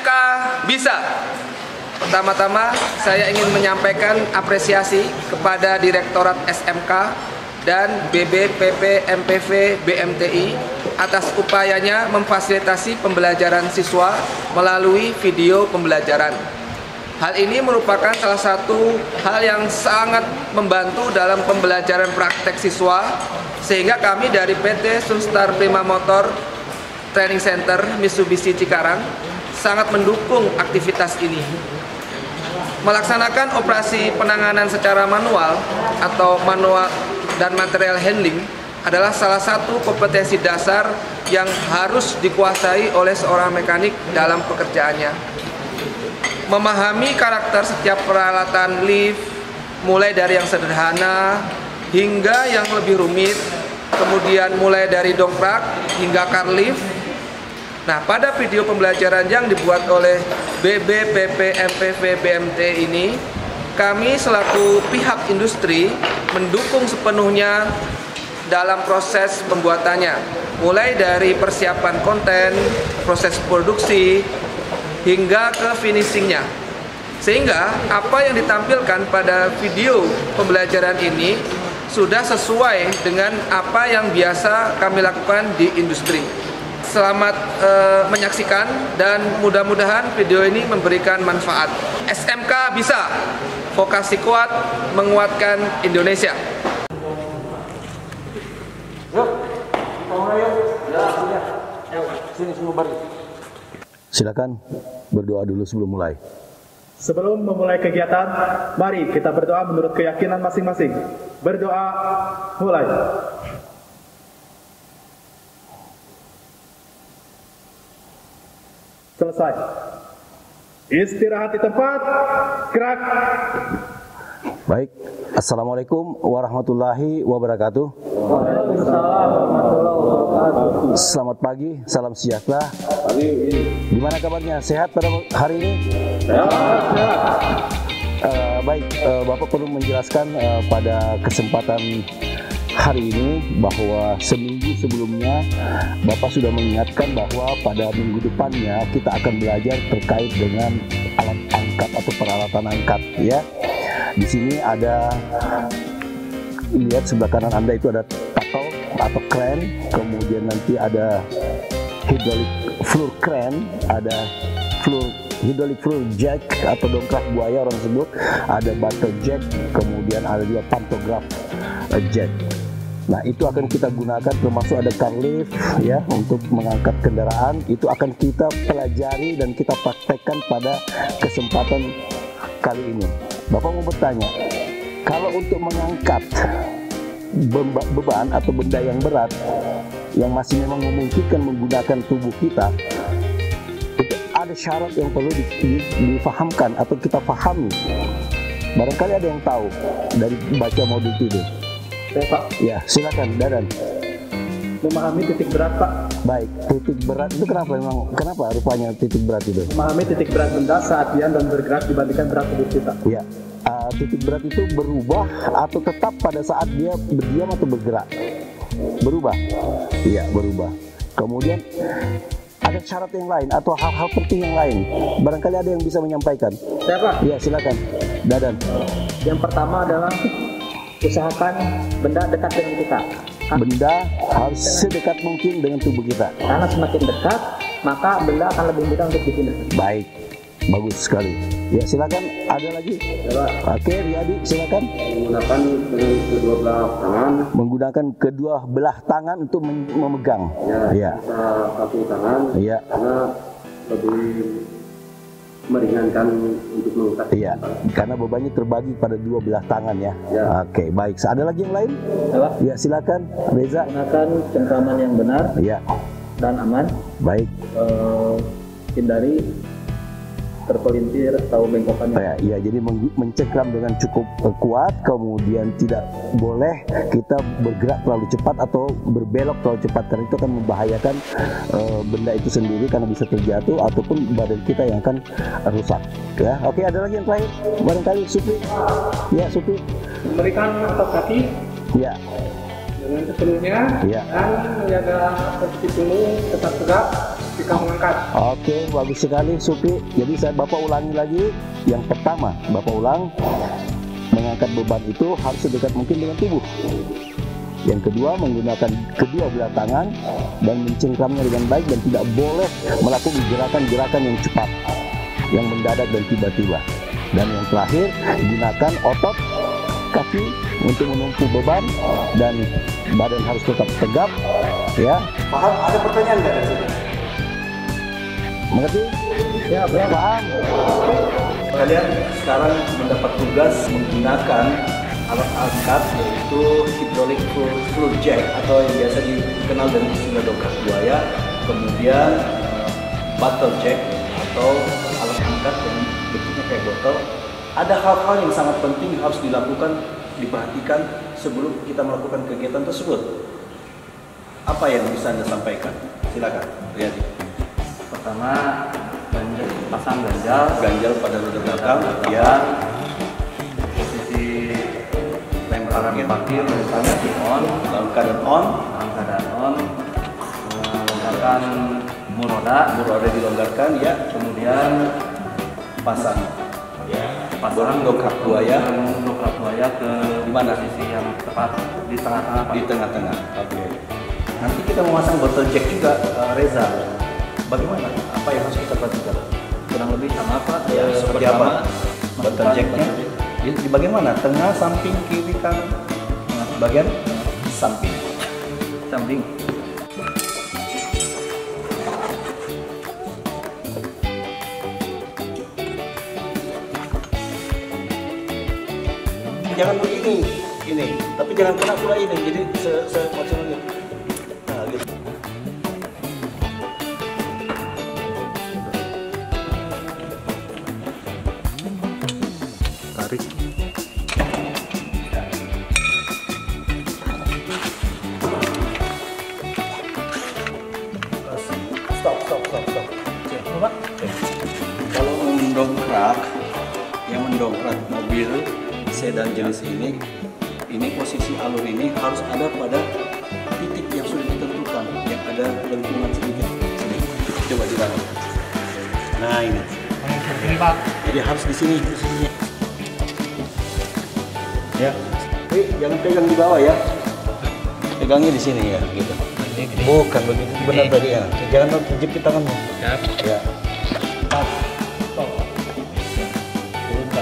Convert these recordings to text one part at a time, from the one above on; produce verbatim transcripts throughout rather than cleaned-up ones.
K bisa. Pertama-tama saya ingin menyampaikan apresiasi kepada Direktorat S M K dan B B P P M P V B M T I atas upayanya memfasilitasi pembelajaran siswa melalui video pembelajaran. Hal ini merupakan salah satu hal yang sangat membantu dalam pembelajaran praktek siswa, sehingga kami dari P T Sunstar Prima Motor Training Center Mitsubishi Cikarang sangat mendukung aktivitas ini. Melaksanakan operasi penanganan secara manual atau manual dan material handling adalah salah satu kompetensi dasar yang harus dikuasai oleh seorang mekanik dalam pekerjaannya. Memahami karakter setiap peralatan lift, mulai dari yang sederhana hingga yang lebih rumit, kemudian mulai dari dongkrak hingga car lift. Nah, pada video pembelajaran yang dibuat oleh B B P P M P V B M T ini, kami selaku pihak industri mendukung sepenuhnya dalam proses pembuatannya, mulai dari persiapan konten, proses produksi, hingga ke finishingnya. Sehingga apa yang ditampilkan pada video pembelajaran ini sudah sesuai dengan apa yang biasa kami lakukan di industri. Selamat eh, menyaksikan dan mudah-mudahan video ini memberikan manfaat. S M K bisa, vokasi kuat menguatkan Indonesia. Yuk, yuk. Ya, ya. Sini semua bari. Silakan berdoa dulu sebelum mulai. Sebelum memulai kegiatan, mari kita berdoa menurut keyakinan masing-masing. Berdoa, mulai. Selesai. Istirahat di tempat, gerak. Baik, Assalamualaikum warahmatullahi wabarakatuh. Waalaikumsalam warahmatullahi wabarakatuh. Selamat pagi, salam sejahtera. Gimana kabarnya? Sehat pada hari ini? Sehat. Uh, baik, uh, Bapak perlu menjelaskan uh, pada kesempatan hari ini bahwa seminggu sebelumnya Bapak sudah mengingatkan bahwa pada minggu depannya kita akan belajar terkait dengan alat angkat atau peralatan angkat, ya. Di sini ada, lihat sebelah kanan Anda itu ada tackle atau crane, kemudian nanti ada hydraulic floor crane, ada floor hydraulic floor jack atau dongkrak buaya orang sebut, ada butter jack, kemudian ada juga pantograph jack. Nah, itu akan kita gunakan, termasuk ada car lift ya untuk mengangkat kendaraan. Itu akan kita pelajari dan kita praktekkan pada kesempatan kali ini. Bapak mau bertanya, kalau untuk mengangkat beban atau benda yang berat yang masih memang memungkinkan menggunakan tubuh kita, itu ada syarat yang perlu difahamkan atau kita pahami. Barangkali ada yang tahu dari baca modul itu. Ya, Pak. Ya, silakan, Dadan. Memahami titik berat, Pak. Baik, titik berat itu kenapa memang? Kenapa rupanya titik berat itu? Memahami titik berat benda saat diam dan bergerak dibandingkan berat tubuh kita. Ya, uh, titik berat itu berubah atau tetap pada saat dia berdiam atau bergerak? Berubah. Iya, berubah. Kemudian ada syarat yang lain atau hal-hal penting yang lain. Barangkali ada yang bisa menyampaikan. Siapa? Ya, silakan, Dadan. Yang pertama adalah usahakan benda dekat dengan kita. Benda harus sedekat mungkin dengan tubuh kita. Karena semakin dekat, maka benda akan lebih mudah untuk dipindahkan. Baik, bagus sekali. Ya, silakan. Ada lagi? Coba. Oke, Riyadi, silakan. Menggunakan kedua belah tangan. Menggunakan kedua belah tangan untuk memegang. Ya. Ya. Satu tangan. Ya. Karena lebih meringankan untuk mengangkat. Iya, karena bebannya terbagi pada dua belah tangan ya. Ya. Oke, baik. Ada lagi yang lain? Apa? Ya, silakan, Reza. Gunakan cengkraman yang benar Ya, dan aman. baik. Eh, hindari terpelintir atau bengkokan. Ya, ya, jadi meng- mencengkram dengan cukup uh, kuat, kemudian tidak boleh kita bergerak terlalu cepat atau berbelok terlalu cepat, karena itu akan membahayakan uh, benda itu sendiri karena bisa terjatuh ataupun badan kita yang akan rusak. Ya, oke, ada lagi yang terakhir, barangkali Supri. Ya, Supri. Memberikan otot kaki Ya, dengan sepenuhnya Ya. dan menjaga posisi tubuh tetap tegak ketika mengangkat. Oke, bagus sekali Supri. Jadi saya Bapak ulangi lagi. Yang pertama, Bapak ulang, mengangkat beban itu harus sedekat mungkin dengan tubuh. Yang kedua, menggunakan kedua belah tangan dan mencengkramnya dengan baik dan tidak boleh melakukan gerakan-gerakan yang cepat, yang mendadak dan tiba-tiba. Dan yang terakhir, gunakan otot kaki untuk menumpu beban dan badan harus tetap tegap, ya. Paham? Ada pertanyaan nggak dari sini? Mengerti? Ya, berapa? Paham? Kalian sekarang mendapat tugas menggunakan alat angkat yaitu hydraulic floor jack atau yang biasa dikenal dengan istilah dongkrak buaya, kemudian uh, bottle jack atau alat angkat yang bentuknya kayak botol. Ada hal-hal yang sangat penting harus dilakukan, diperhatikan sebelum kita melakukan kegiatan tersebut. Apa yang bisa Anda sampaikan? Silakan, Riyadi. Pertama, ganjal, pasang ganjal, Ganjal pada roda belakang, ya. posisi rem parang parkir misalnya di on, Dalam keadaan on, dalam keadaan on, menggunakan mur roda, mur roda dilonggarkan, ya. kemudian Pasang, ya. pasang dongkrak buaya dongkrak buaya ke Di mana? posisi yang tepat di tengah-tengah Pak. di tengah-tengah. Oke. Nanti kita memasang botol jack juga, uh, Reza. Bagaimana? Apa yang harus kita perhatikan? Kurang lebih sama Pak. Ya, Eh, seperti pertama, apa? Botol jacknya di, di bagian mana? Tengah, samping, kiri, kanan? Nah, bagian samping. samping. Jangan begini, ini. Tapi jangan kena pula ini. Jadi se, se macam ini. Nah, gitu. Tarik. Stop, stop, stop, stop. Coba. Kalau mendongkrak, yang mendongkrak mobil sedan jenis ini, ini posisi alur ini harus ada pada titik yang sudah ditentukan, yang ada lengkungan sedikit. Sini, coba di dalam. Nah ini. Ini Pak. Jadi harus di sini, di sini. Ya. Tapi jangan pegang di bawah ya. Pegangnya di sini ya, gitu. Bukan begitu, benar tadi ya. Jangan terjepit tanganmu. Ya. Stop. Stop. Turunkan.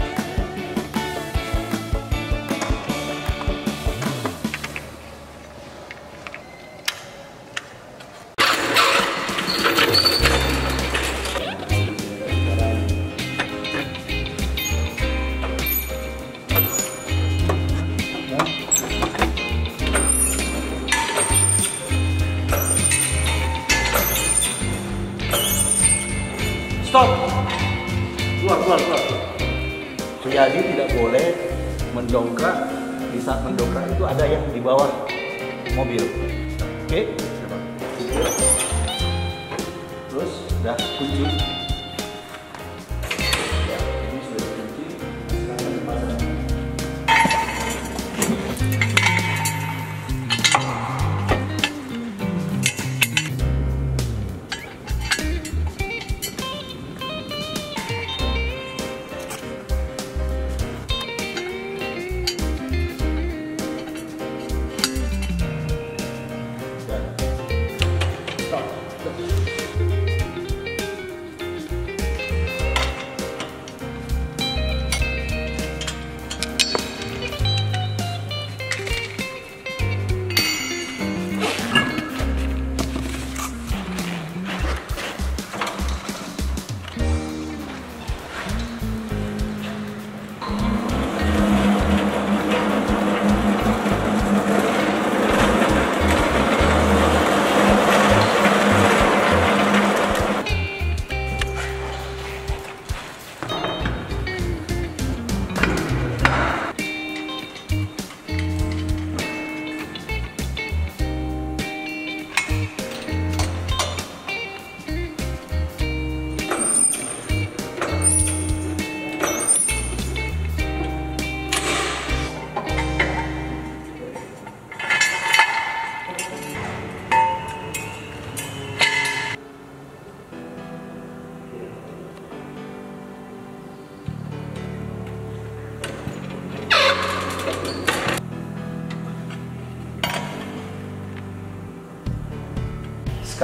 Stop. Keluar, keluar, keluar. Jadi tidak boleh mendongkrak. Di saat mendongkrak itu ada yang di bawah mobil. Oke? Terus sudah kunci. Ya, ini sudah dikunci. Sekarang dipasang.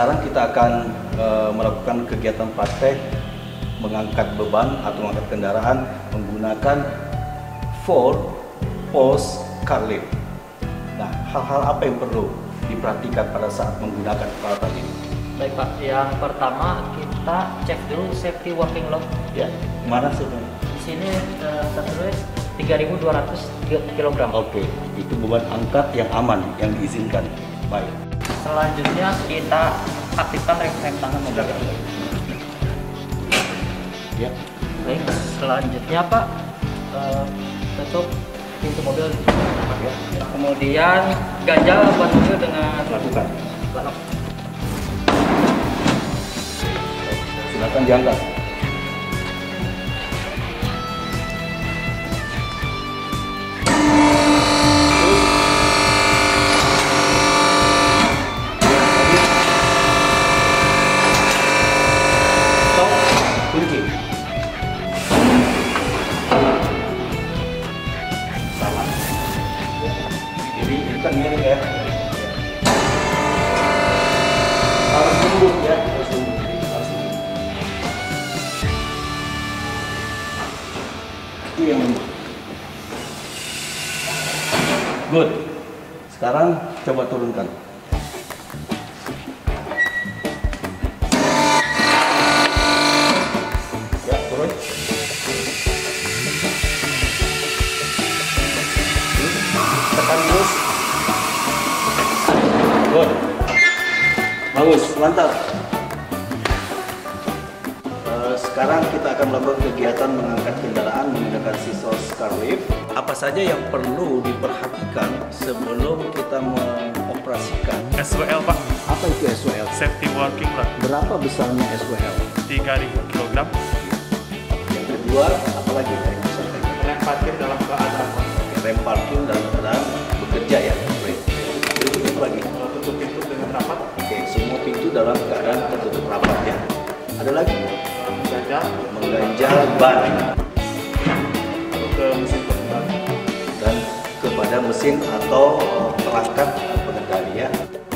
sekarang kita akan uh, melakukan kegiatan praktek mengangkat beban atau mengangkat kendaraan menggunakan four post car lift. Nah, hal-hal apa yang perlu diperhatikan pada saat menggunakan peralatan ini? Baik Pak, yang pertama kita cek dulu safety working load. Ya, mana sebenarnya? Di sini uh, tertulis tiga ribu dua ratus kilogram. Oke, itu beban angkat yang aman, yang diizinkan. Baik. Selanjutnya kita aktifkan rem rem tangan mobil. Ya. Baik, selanjutnya Pak, uh, tutup pintu mobil. Ya. Kemudian ganjal ban mobil dengan Lakukan. balok. Silakan diangkat. Kunci. Salah. Jadi itu kan miring ya. Harus lembut ya, harus lembut. Jadi harus lembut. Itu yang lembut. Good. Sekarang coba turunkan. Tekan terus. Good. Bagus, mantap. Uh, sekarang kita akan melakukan kegiatan mengangkat kendaraan menggunakan scissors car lift. Apa saja yang perlu diperhatikan sebelum kita mengoperasikan? S W L Pak, Apa itu S W L? safety working lah, Berapa besarnya S W L? tiga ribu kilogram. Yang kedua, apa lagi yang bisa disampaikan? Rem parkir dalam keadaan Rem parkir dalam keadaan bekerja ya. Baik. Terus apa lagi? tutup pintu dengan rapat, Oke, semua pintu dalam keadaan tertutup rapat ya. Ada lagi? menjaga Mengganjal ban lalu ke mesin pengendali. dan kepada mesin atau eh, perangkat pengendali ya.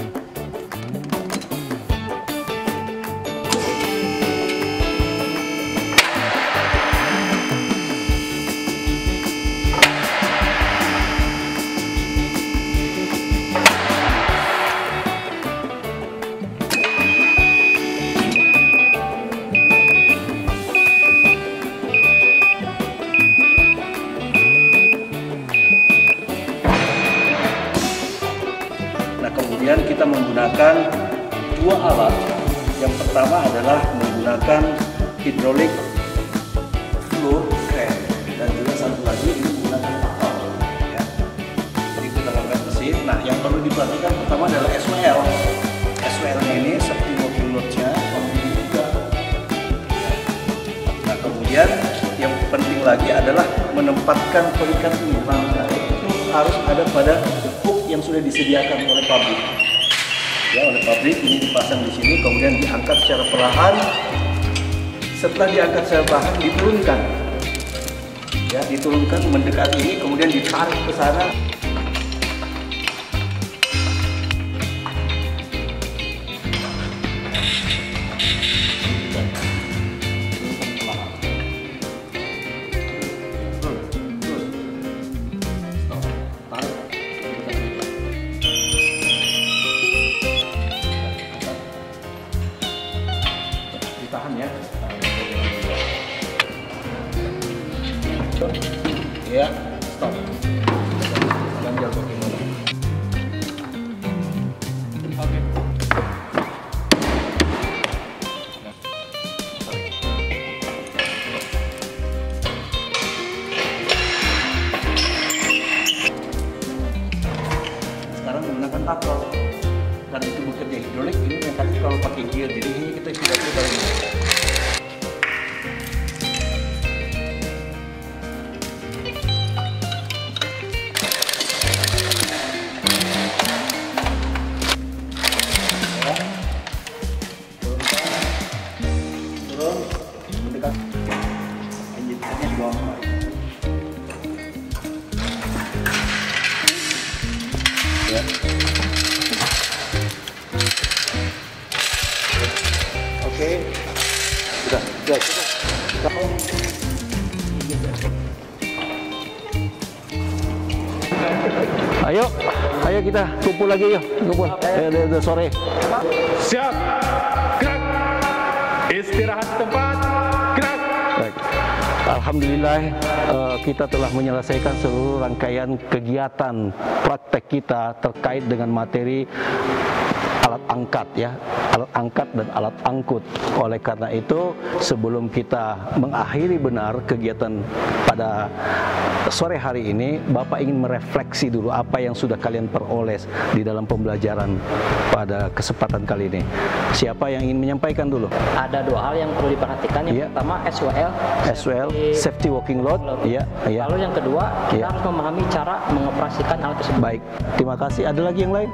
Nah, kemudian kita menggunakan dua alat. Yang pertama adalah menggunakan hydraulic floor crank dan juga satu lagi ini menggunakan kapal. Ya. Jadi kita mengangkat mesin. Nah, yang perlu diperhatikan pertama adalah S W L. S W L-nya ini seperti working load-nya perlu juga. Ya. Nah, kemudian yang penting lagi adalah menempatkan pelikat ini. Nah, itu harus ada pada hook yang sudah disediakan oleh pabrik. Ya, oleh pabrik ini dipasang di sini, kemudian diangkat secara perlahan. Setelah diangkat secara perlahan, diturunkan. Ya, diturunkan mendekat ini, kemudian ditarik ke sana. Ditahan ya. Ya, stop. Ganjal bagaimana? Oke. Sekarang menggunakan tapel dan itu bekerja hidrolik. Ini yang tadi kalau pakai gear, jadi ini kita tidak perlu dari ini. Sudah, sudah, sudah. Ayo, ayo kita kumpul lagi yuk, kumpul. Eh, udah, udah sore. Siap. Gerak. Istirahat tempat. Gerak. Baik. Alhamdulillah uh, kita telah menyelesaikan seluruh rangkaian kegiatan praktek kita terkait dengan materi alat angkat ya, alat angkat dan alat angkut. Oleh karena itu, sebelum kita mengakhiri benar kegiatan pada sore hari ini, Bapak ingin merefleksi dulu apa yang sudah kalian peroleh di dalam pembelajaran pada kesempatan kali ini. Siapa yang ingin menyampaikan dulu? Ada dua hal yang perlu diperhatikan. Yang Ya. pertama S W L, S W L, safety walking load. Ya, ya. Lalu yang kedua, kita Ya. harus memahami cara mengoperasikan alat tersebut. Baik, terima kasih. Ada lagi yang lain?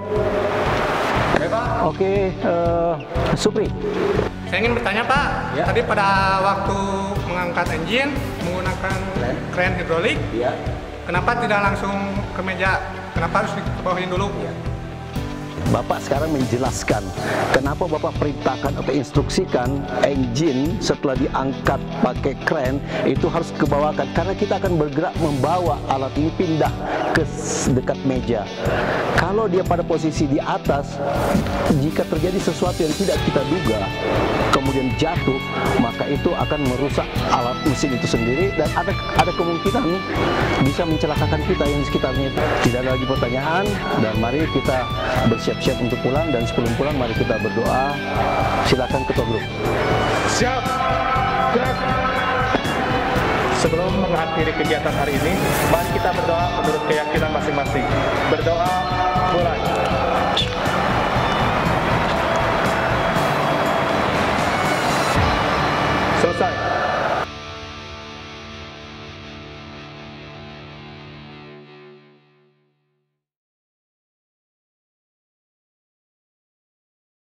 Oke, uh, Supri. Saya ingin bertanya Pak, Ya. tadi pada waktu mengangkat engine menggunakan Kren. kren hidrolik, Ya. kenapa tidak langsung ke meja? Kenapa harus dibawahin dulu? Bapak sekarang menjelaskan kenapa Bapak perintahkan atau instruksikan engine setelah diangkat pakai kren itu harus kebawakan, karena kita akan bergerak membawa alat ini pindah ke dekat meja. Kalau dia pada posisi di atas, jika terjadi sesuatu yang tidak kita duga kemudian jatuh, maka itu akan merusak alat mesin itu sendiri dan ada ada kemungkinan bisa mencelakakan kita yang di sekitarnya. Tidak ada lagi pertanyaan, dan mari kita bersiap-siap untuk pulang, dan sebelum pulang mari kita berdoa. Silakan ketua grup. Siap. Gerak. Sebelum mengakhiri kegiatan hari ini, mari kita berdoa menurut keyakinan masing-masing. Berdoa